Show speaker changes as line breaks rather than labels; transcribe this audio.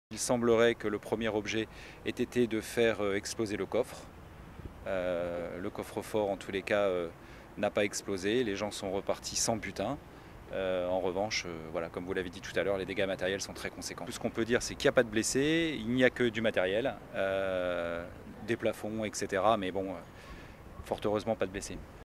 Il semblerait que le premier objet ait été de faire exploser le coffre. Le coffre-fort, en tous les cas, n'a pas explosé. Les gens sont repartis sans butin. En revanche, voilà, comme vous l'avez dit tout à l'heure, les dégâts matériels sont très conséquents. Tout ce qu'on peut dire, c'est qu'il n'y a pas de blessés, il n'y a que du matériel, des plafonds, etc. Mais bon, fort heureusement, pas de blessés.